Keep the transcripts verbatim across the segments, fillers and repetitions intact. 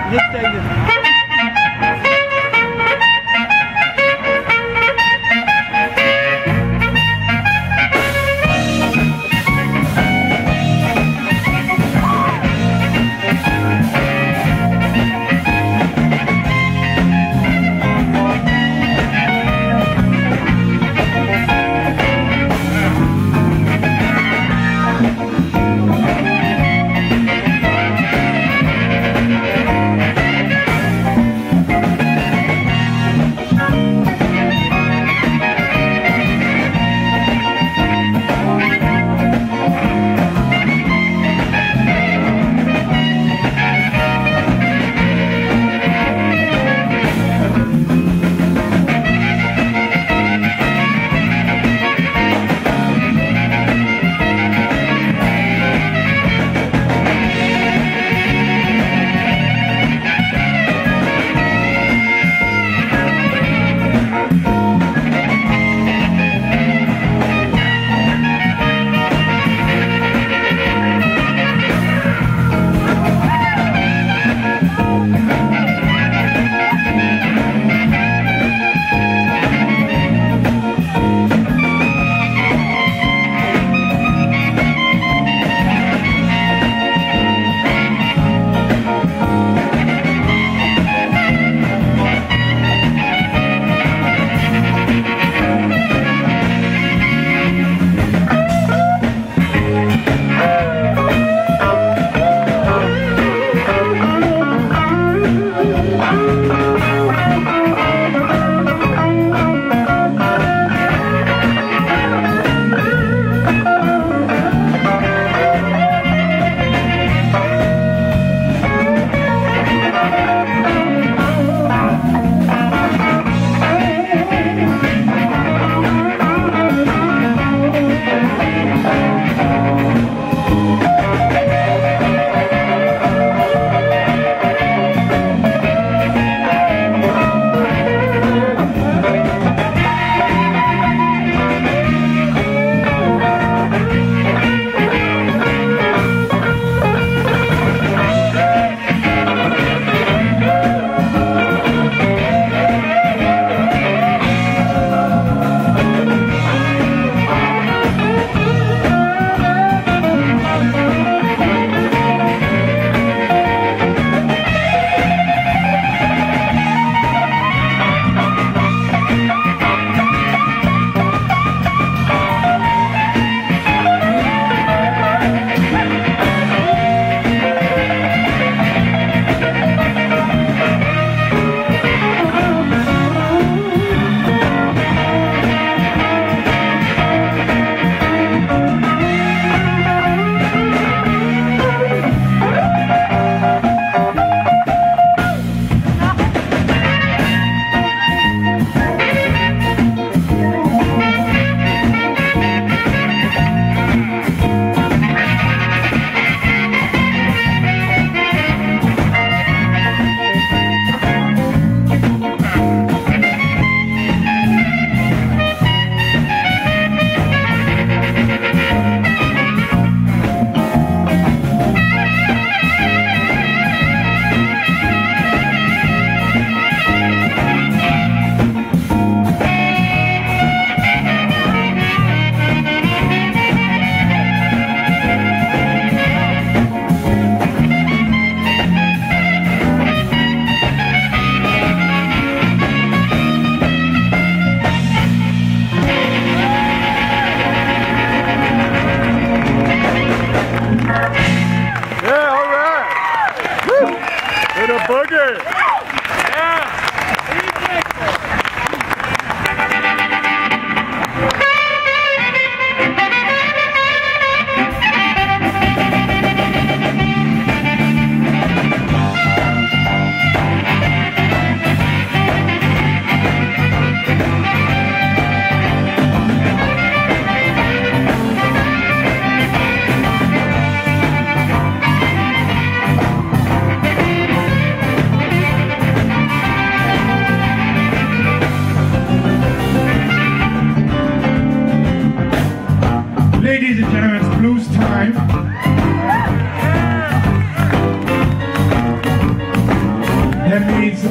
Hitsänger.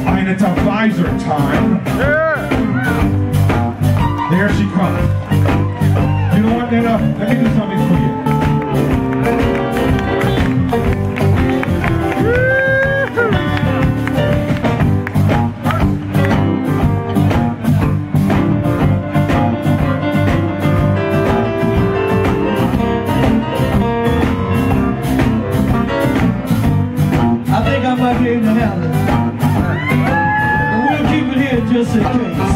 And it's a visor time. Yeah. There she comes. You know what, Nana? Let me do something for you. I think I might be able to handle it. But we'll keep it here just in case.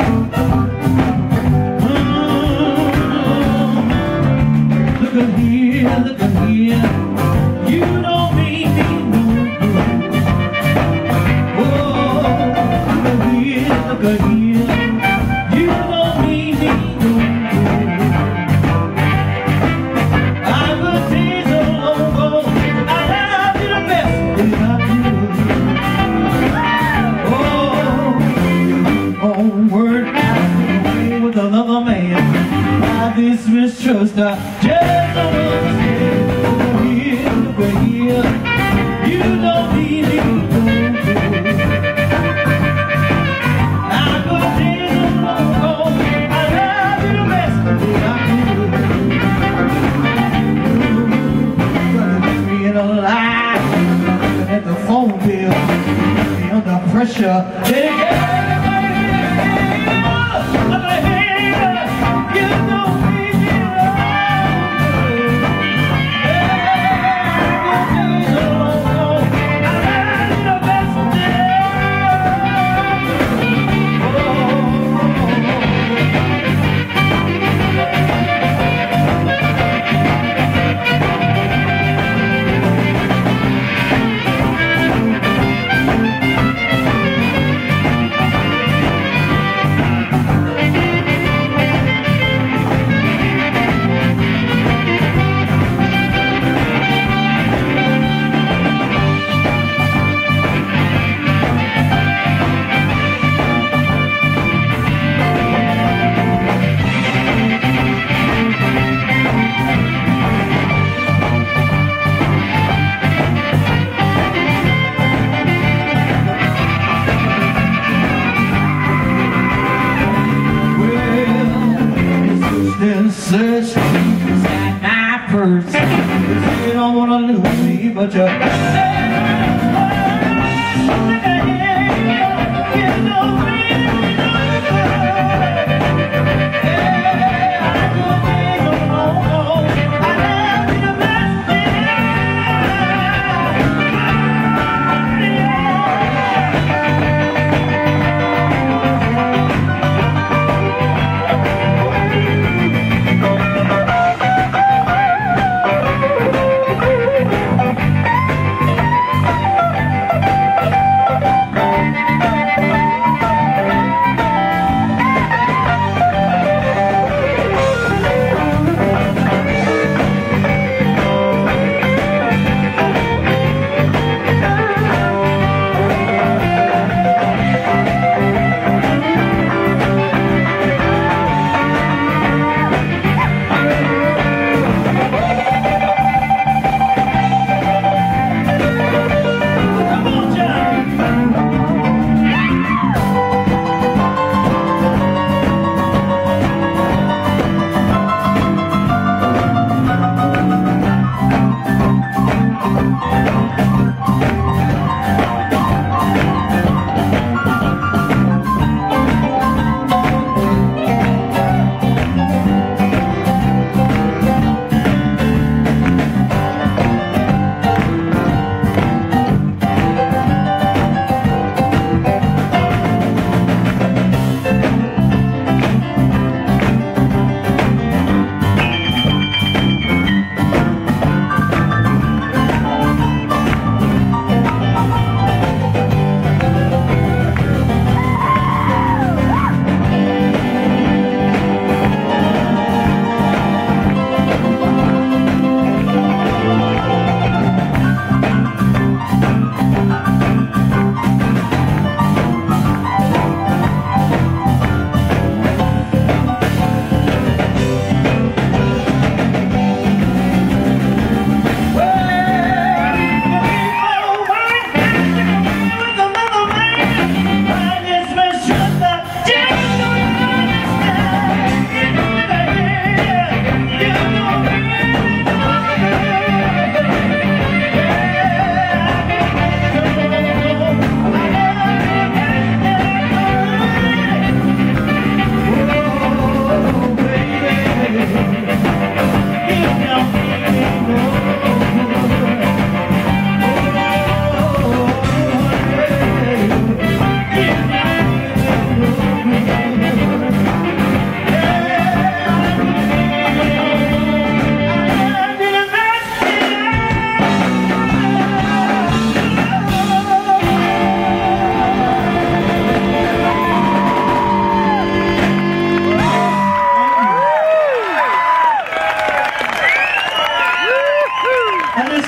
Mm-hmm. Look at here, look at here. You don't mean me no good. Oh, look at here, look at here. You don't mean me no good. I'm a diesel logo. I love you the best. Word with another man. By this mistrust, I just don't understand. Look at here, you don't need it. I'm gonna tell you no more. I love you the best that I could. Gonna miss me in a lie. Looking at the phone bill, under pressure. Search inside my purse. You don't wanna lose me, but you.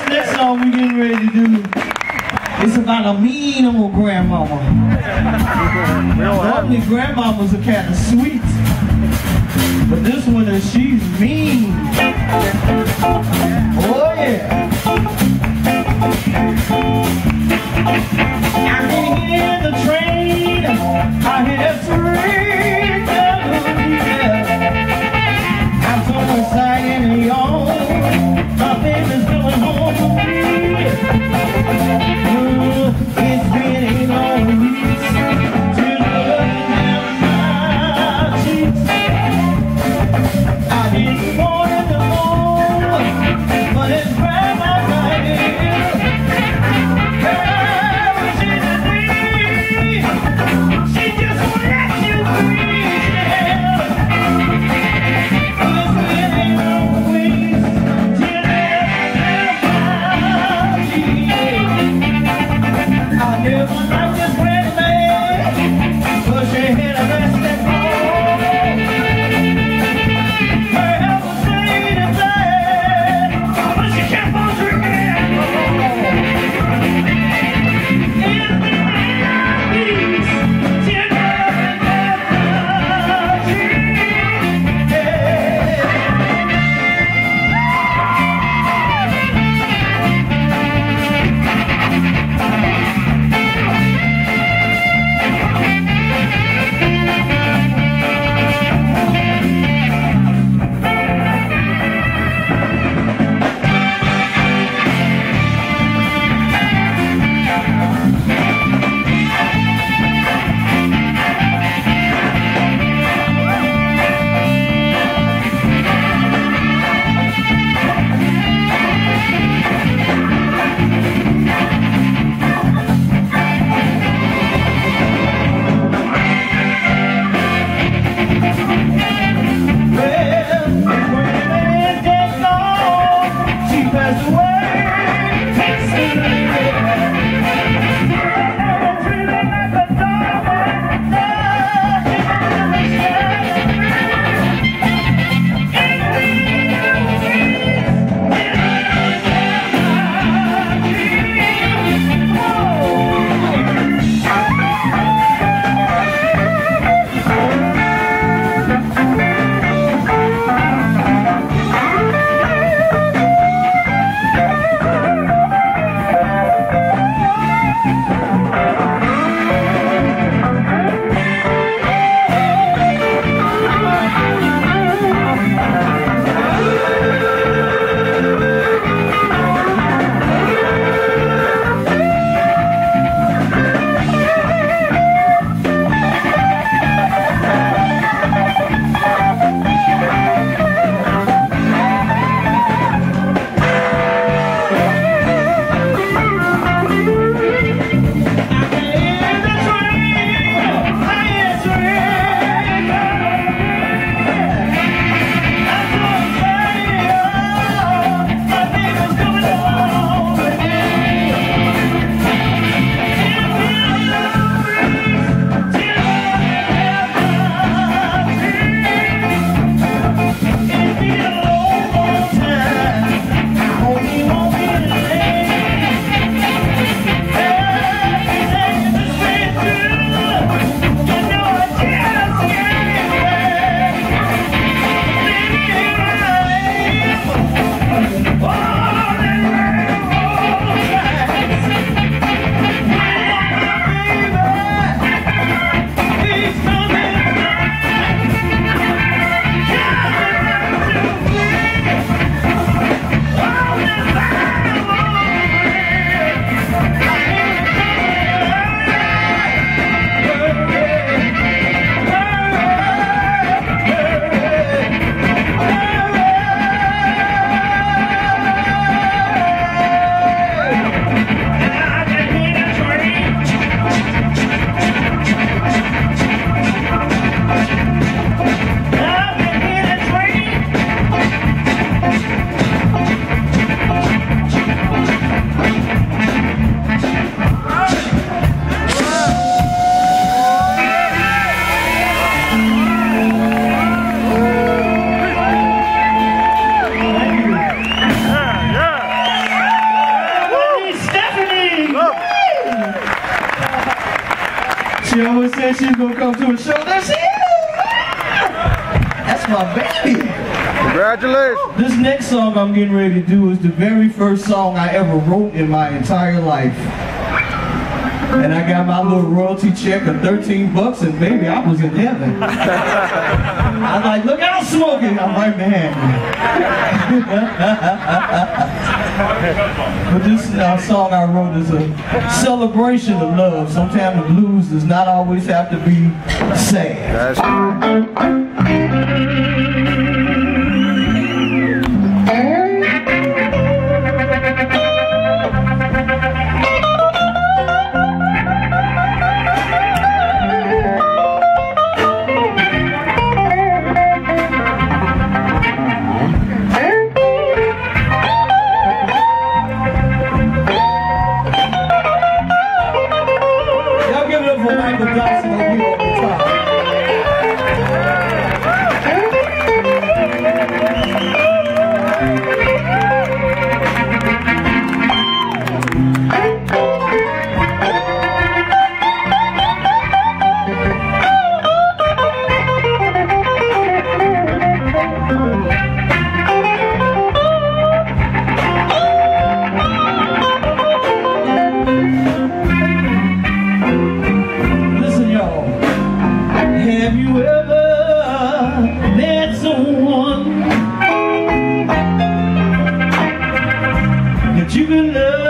next song we getting ready to do, it's about a mean old grandmama. Normally grandmamas are kind of sweet, but this one is, she's mean. Oh yeah. I can hear the train, I hear the train coming, yeah. I'm so excited and yawn, nothing is going home for me. Uh, it's been a long week to look down my cheeks. I didn't want it to move, but it's right. She always said she's gonna come to a show. There she is! That's my baby. Congratulations. This next song I'm getting ready to do is the very first song I ever wrote in my entire life. And I got my little royalty check of thirteen bucks, and baby, I was in heaven. I was like, look out, smoking. I'm right behind you. But this uh, song I wrote is a celebration of love. Sometimes the blues does not always have to be sad. That's Michael Johnson will be over the top. Have you ever met someone that you can love?